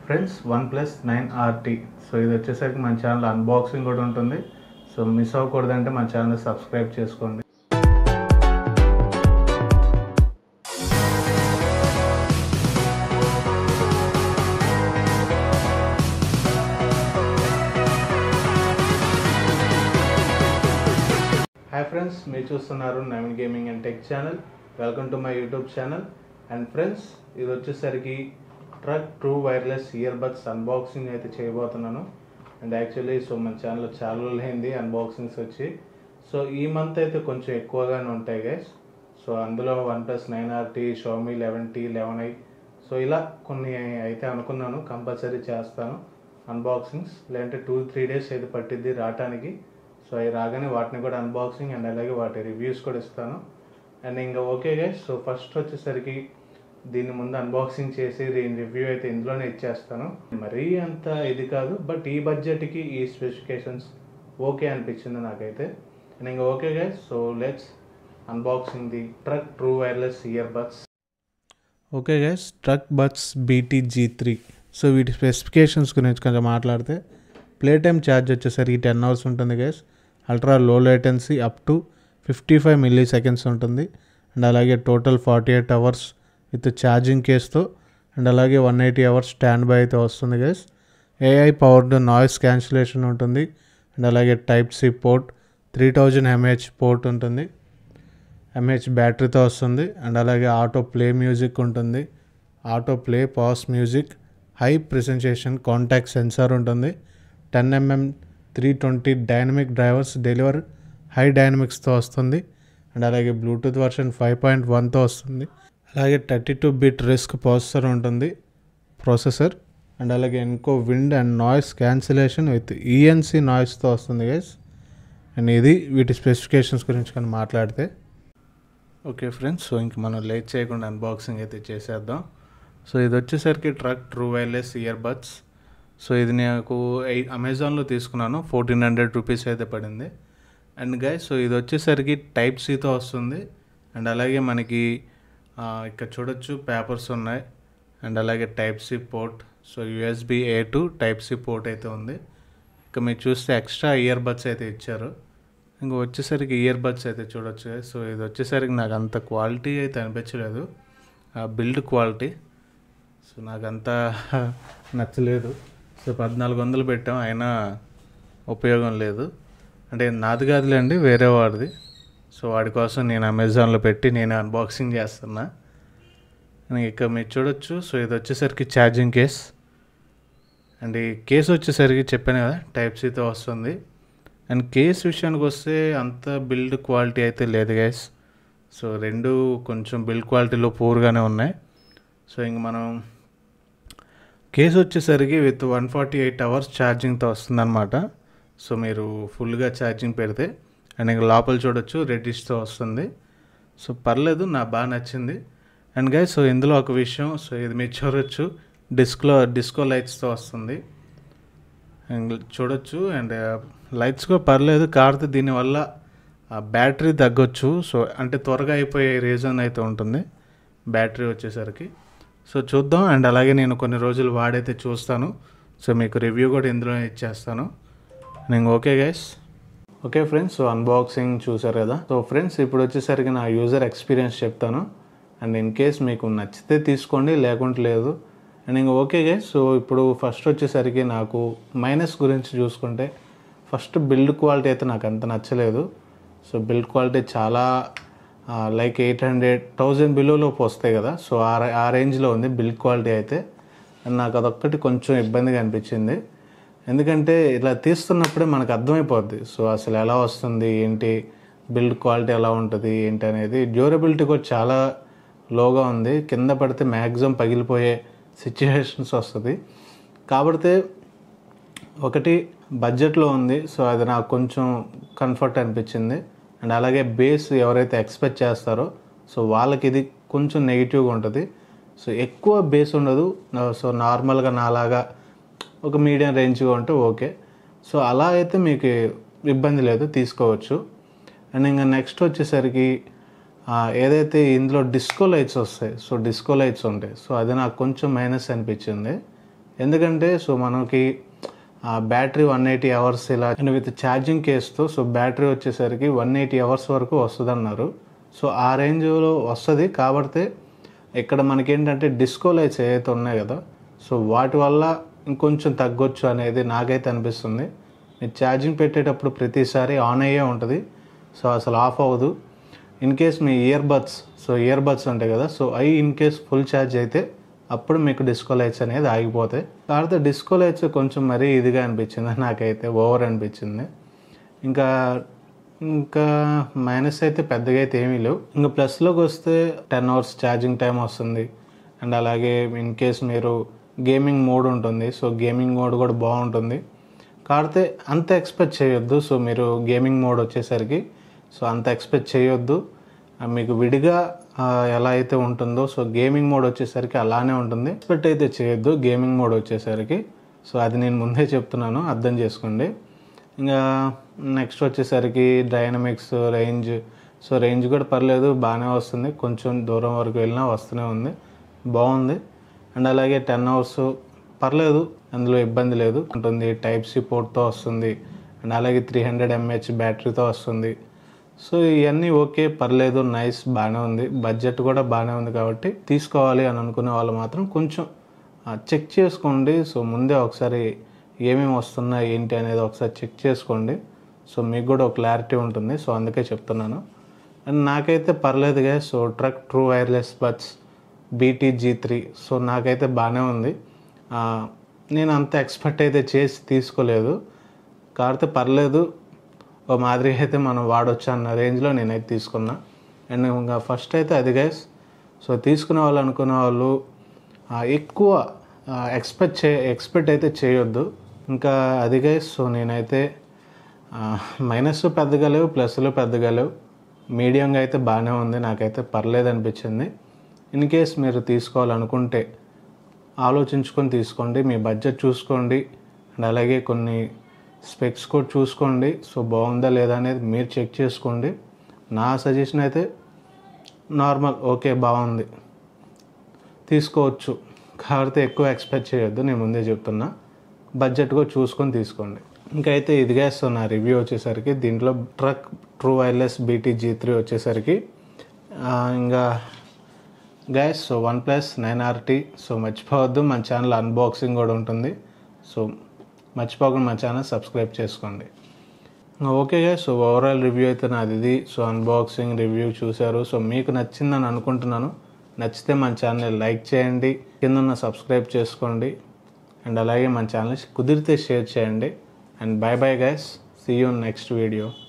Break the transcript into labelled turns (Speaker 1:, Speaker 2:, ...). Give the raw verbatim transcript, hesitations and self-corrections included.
Speaker 1: Friends one plus nine RT so ఇది వచ్చేసరికి మన ఛానల్ అన్బాక్సింగ్ కూడా ఉంటుంది. సో మిస్ అవ్వకూడదంటే మన ఛానల్ సబ్స్క్రైబ్ చేసుకోండి. హాయ్ ఫ్రెండ్స్, మీరు చూస్తున్నారు Naveen gaming and tech channel. Welcome to my YouTube channel. And friends, ఇది వచ్చేసరికి Truke true wireless earbuds unboxing అయితే చేయబోతున్నాను. అండ్ యాక్చువల్లీ సో మన ఛానల్లో చాలా రోజులు అయింది అన్బాక్సింగ్స్ వచ్చి. సో ఈ మంత్ అయితే కొంచెం ఎక్కువగానే ఉంటాయి గైస్. సో అందులో one plus nine RT, Xiaomi eleven T, eleven I, so ఇలా కొన్ని అయితే అనుకున్నాను కంపల్సరీ చేస్తాను అన్బాక్సింగ్స్. లేదంటే టూ త్రీ డేస్ అయితే పట్టిద్ది రావటానికి. సో అవి రాగానే వాటిని కూడా అన్బాక్సింగ్ అండ్ అలాగే వాటి రివ్యూస్ కూడా ఇస్తాను. అండ్ ఇంకా ఓకే గైస్, సో ఫస్ట్ వచ్చేసరికి దీన్ని ముందు అన్బాక్సింగ్ చేసి దీని రివ్యూ అయితే ఇందులోనే ఇచ్చేస్తాను. మరీ అంత ఇది కాదు, బట్ ఈ బడ్జెట్కి ఈ స్పెసిఫికేషన్స్ ఓకే అనిపించింది నాకైతే. అండ్ ఇంకా okay guys, so let's unboxing the Truke true wireless earbuds. Okay guys, Truke buds BT G three. So వీటి స్పెసిఫికేషన్స్ గురించి కొంచెం మాట్లాడితే, ప్లే టైమ్ ఛార్జ్ వచ్చేసరికి టెన్ అవర్స్ ఉంటుంది గైస్. Ultra low latency up to fifty five milliseconds ఉంటుంది. And అలాగే total forty eight hours with charging కేస్తో. అండ్ అలాగే one eighty hours standby అయితే వస్తుంది గైస్. ఏఐ పవర్డ్ నాయిస్ క్యాన్సిలేషన్ ఉంటుంది. అండ్ అలాగే type C port, three thousand mAh port ఉంటుంది. ఎంఏహెచ్ బ్యాటరీతో వస్తుంది. అండ్ అలాగే ఆటో ప్లే మ్యూజిక్ ఉంటుంది. Auto play pass music, high precision contact sensor ఉంటుంది. Ten mm three twenty dynamic drivers deliver high డైనమిక్స్తో వస్తుంది. అండ్ అలాగే బ్లూటూత్ వర్షన్ ఫైవ్ పాయింట్ వన్తో వస్తుంది. అలాగే thirty two bit RISC processor ఉంటుంది ప్రాసెసర్. అండ్ అలాగే ఇంకో wind and noise cancellation with ENC నాయిస్తో వస్తుంది గైస్. అండ్ ఇది వీటి స్పెసిఫికేషన్స్ గురించి కానీ మాట్లాడితే. ఓకే ఫ్రెండ్స్, సో ఇంక మనం లేట్ చేయకుండా అన్బాక్సింగ్ అయితే చేసేద్దాం. సో ఇది వచ్చేసరికి Truke true wireless earbuds. So ఇది నాకు అమెజాన్లో తీసుకున్నాను, ఫోర్టీన్ హండ్రెడ్ రూపీస్ అయితే పడింది. అండ్ గైస్, సో ఇది వచ్చేసరికి టైప్ సితో వస్తుంది. అండ్ అలాగే మనకి ఇక్కడ చూడొచ్చు పేపర్స్ ఉన్నాయి. అండ్ అలాగే type C port, so USB A to type C port అయితే ఉంది. ఇక మీరు చూస్తే ఎక్స్ట్రా ఇయర్ బడ్స్ అయితే ఇచ్చారు. ఇంకా వచ్చేసరికి ఇయర్ బడ్స్ అయితే చూడొచ్చు. సో ఇది వచ్చేసరికి నాకు అంత క్వాలిటీ అయితే అనిపించలేదు, బిల్డ్ క్వాలిటీ. సో నాకు అంత నచ్చలేదు. సో పద్నాలుగు వందలు పెట్టాం, అయినా ఉపయోగం లేదు. అంటే నాది కాదులేండి, వేరే వాడిది. సో వాడి కోసం నేను అమెజాన్లో పెట్టి నేను అన్బాక్సింగ్ చేస్తున్నా. ఇక మీరు చూడొచ్చు. సో ఇది వచ్చేసరికి ఛార్జింగ్ కేస్. అండ్ ఈ కేసు వచ్చేసరికి చెప్పాను కదా టైప్ సితో వస్తుంది. అండ్ కేస్ విషయానికి వస్తే అంత బిల్డ్ క్వాలిటీ అయితే లేదు గైస్. సో రెండు కొంచెం బిల్డ్ క్వాలిటీలో పూర్గానే ఉన్నాయి. సో ఇంక మనం కేసు వచ్చేసరికి with one forty eight hours ఛార్జింగ్తో వస్తుందన్నమాట. సో మీరు ఫుల్గా ఛార్జింగ్ పెడితే. అండ్ ఇంకా లోపల చూడొచ్చు రెడ్డిష్తో వస్తుంది. సో పర్లేదు, నాకు బాగా నచ్చింది. అండ్ గైస్, సో ఇందులో ఒక విషయం, సో ఇది మీరు చూడొచ్చు డిస్క్లో డిస్కో లైట్స్తో వస్తుంది. అండ్ చూడొచ్చు. అండ్ లైట్స్ కూడా పర్లేదు, కాకపోతే దీనివల్ల బ్యాటరీ తగ్గొచ్చు. సో అంటే త్వరగా అయిపోయే రీజన్ అయితే ఉంటుంది బ్యాటరీ వచ్చేసరికి. సో చూద్దాం. అండ్ అలాగే నేను కొన్ని రోజులు వాడైతే చూస్తాను. సో మీకు రివ్యూ కూడా ఇందులో ఇచ్చేస్తాను. నేను okay guys. Okay friends, so unboxing చూసారు కదా. సో ఫ్రెండ్స్, ఇప్పుడు వచ్చేసరికి నా యూజర్ ఎక్స్పీరియన్స్ చెప్తాను. అండ్ ఇన్ కేస్ మీకు నచ్చితే తీసుకోండి, లేకుంటే లేదు. అండ్ ఇంకా ఓకే గైస్, సో ఇప్పుడు ఫస్ట్ వచ్చేసరికి నాకు మైనస్ గురించి చూసుకుంటే, ఫస్ట్ బిల్డ్ క్వాలిటీ అయితే నాకు అంత నచ్చలేదు. సో బిల్డ్ క్వాలిటీ చాలా లైక్ ఎయిట్ హండ్రెడ్ థౌజండ్ బిలోలోపు వస్తాయి కదా. సో ఆ ఆ రేంజ్లో ఉంది బిల్డ్ క్వాలిటీ అయితే. అండ్ నాకు అదొక్కటి కొంచెం ఇబ్బందిగా అనిపించింది. ఎందుకంటే ఇలా తీస్తున్నప్పుడే మనకు అర్థమైపోద్ది. సో అసలు ఎలా వస్తుంది ఏంటి, బిల్డ్ క్వాలిటీ ఎలా ఉంటుంది ఏంటి అనేది. డ్యూరబిలిటీ కూడా చాలా లోగా ఉంది, కింద పడితే మ్యాక్సిమం పగిలిపోయే సిచ్యువేషన్స్ వస్తుంది. కాబట్టి ఒకటి బడ్జెట్లో ఉంది, సో అది నాకు కొంచెం కంఫర్ట్ అనిపించింది. అండ్ అలాగే బేస్ ఎవరైతే ఎక్స్పెక్ట్ చేస్తారో సో వాళ్ళకి ఇది కొంచెం నెగిటివ్గా ఉంటుంది. సో ఎక్కువ బేస్ ఉండదు. సో నార్మల్గా నాలాగా ఒక మీడియం రేంజ్గా ఉంటే ఓకే. సో అలా అయితే మీకు ఇబ్బంది లేదు, తీసుకోవచ్చు. అండ్ ఇంకా నెక్స్ట్ వచ్చేసరికి ఏదైతే ఇందులో డిస్కో లైట్స్ వస్తాయి, సో డిస్కో లైట్స్ ఉంటాయి. సో అది నాకు కొంచెం మైనస్ అనిపించింది. ఎందుకంటే సో మనకి బ్యాటరీ వన్ ఎయిటీ అవర్స్ ఇలా అండ్ విత్ ఛార్జింగ్ కేస్తో సో బ్యాటరీ వచ్చేసరికి వన్ ఎయిటీ అవర్స్ వరకు వస్తుంది అన్నారు. సో ఆ రేంజ్లో వస్తుంది. కాబట్టి ఇక్కడ మనకేంటంటే డిస్కో లైట్స్ ఏవైతే ఉన్నాయి కదా, సో వాటి వల్ల ఇంకొంచెం తగ్గొచ్చు అనేది నాకైతే అనిపిస్తుంది. మీరు ఛార్జింగ్ పెట్టేటప్పుడు ప్రతిసారి ఆన్ అయ్యే ఉంటుంది, సో అసలు ఆఫ్ అవ్వదు. ఇన్ కేస్ మీ earbuds so earbuds ఉంటాయి కదా, సో అవి ఇన్ కేస్ ఫుల్ ఛార్జ్ అయితే అప్పుడు మీకు డిస్కో లైట్స్ అనేది ఆగిపోతాయి. కాబట్టి డిస్కో లైట్స్ కొంచెం మరీ ఇదిగా అనిపించింది నాకైతే, ఓవర్ అనిపించింది. ఇంకా ఇంకా మైనస్ అయితే పెద్దగా అయితే ఏమీ లేవు. ఇంకా ప్లస్లోకి వస్తే టెన్ అవర్స్ ఛార్జింగ్ టైం వస్తుంది. అండ్ అలాగే ఇన్ కేస్ మీరు గేమింగ్ మోడ్ ఉంటుంది, సో గేమింగ్ మోడ్ కూడా బాగుంటుంది. కాకపోతే అంత ఎక్స్పెక్ట్ చేయొద్దు. సో మీరు గేమింగ్ మోడ్ వచ్చేసరికి సో అంత ఎక్స్పెక్ట్ చేయొద్దు. మీకు విడిగా ఎలా అయితే ఉంటుందో సో గేమింగ్ మోడ్ వచ్చేసరికి అలానే ఉంటుంది. ఎక్స్పెక్ట్ అయితే చేయొద్దు గేమింగ్ మోడ్ వచ్చేసరికి. సో అది నేను ముందే చెప్తున్నాను, అర్థం చేసుకోండి. ఇంకా నెక్స్ట్ వచ్చేసరికి డైనమిక్స్, రేంజ్. సో రేంజ్ కూడా పర్లేదు, బాగానే వస్తుంది. కొంచెం దూరం వరకు వెళ్ళినా వస్తూనే ఉంది, బాగుంది. అండ్ అలాగే టెన్ అవర్స్ పర్లేదు, అందులో ఇబ్బంది లేదు ఉంటుంది. టైప్ సి పోర్ట్తో వస్తుంది. అండ్ అలాగే త్రీ హండ్రెడ్ ఎంహెచ్ బ్యాటరీతో వస్తుంది. సో ఇవన్నీ ఓకే, పర్లేదు, నైస్, బాగానే ఉంది. బడ్జెట్ కూడా బాగానే ఉంది. కాబట్టి తీసుకోవాలి అని అనుకునే వాళ్ళు మాత్రం కొంచెం చెక్ చేసుకోండి. సో ముందే ఒకసారి ఏమేమి వస్తున్నాయి ఏంటి అనేది ఒకసారి చెక్ చేసుకోండి. సో మీకు కూడా ఒక క్లారిటీ ఉంటుంది. సో అందుకే చెప్తున్నాను. అండ్ నాకైతే పర్లేదుగా. So Truke true wireless buds BT G three so నాకైతే బాగానే ఉంది. నేను అంత ఎక్స్పెక్ట్ అయితే చేసి తీసుకోలేదు, కాకపోతే పర్లేదు, ఓ మాదిరిగా అయితే మనం వాడొచ్చు అన్న రేంజ్లో నేనైతే తీసుకున్నా. అండ్ ఇంకా ఫస్ట్ అయితే అది గైస్. సో తీసుకునే వాళ్ళు అనుకునే వాళ్ళు ఎక్కువ ఎక్స్పెక్ట్ చే ఎక్స్పెక్ట్ అయితే చేయొద్దు. ఇంకా అది గైస్. సో నేనైతే మైనస్ పెద్దగా లేవు, ప్లస్లు పెద్దగా లేవు, మీడియంగా అయితే బాగానే ఉంది. నాకైతే పర్లేదు అనిపించింది. ఇన్ కేస్ మీరు తీసుకోవాలనుకుంటే ఆలోచించుకొని తీసుకోండి, మీ బడ్జెట్ చూసుకోండి. అండ్ అలాగే కొన్ని స్పెక్స్ కూడా చూసుకోండి. సో బాగుందా లేదా అనేది మీరు చెక్ చేసుకోండి. నా సజెషన్ అయితే నార్మల్, ఓకే, బాగుంది, తీసుకోవచ్చు. కాబట్టి ఎక్కువ ఎక్స్పెక్ట్ చేయొద్దు, నేను ముందే చెప్తున్నా. బడ్జెట్ కూడా చూసుకొని తీసుకోండి. ఇంకైతే ఇదిగా సో నా రివ్యూ వచ్చేసరికి దీంట్లో Truke true wireless BT G three వచ్చేసరికి ఇంకా guys. So one plus nine RT. So మర్చిపోవద్దు, మన ఛానల్ అన్బాక్సింగ్ కూడా ఉంటుంది. సో మర్చిపోకుండా మన ఛానల్ సబ్స్క్రైబ్ చేసుకోండి. Okay guys. So overall review అయితే నాది ఇది. సో అన్బాక్సింగ్ రివ్యూ చూశారు. సో మీకు నచ్చిందని అనుకుంటున్నాను. నచ్చితే మన ఛానల్ లైక్ చేయండి, కింద ఉన్న సబ్స్క్రైబ్ చేసుకోండి. అండ్ అలాగే మన ఛానల్ కుదిరితే షేర్ చేయండి. And bye bye guys, see you next video.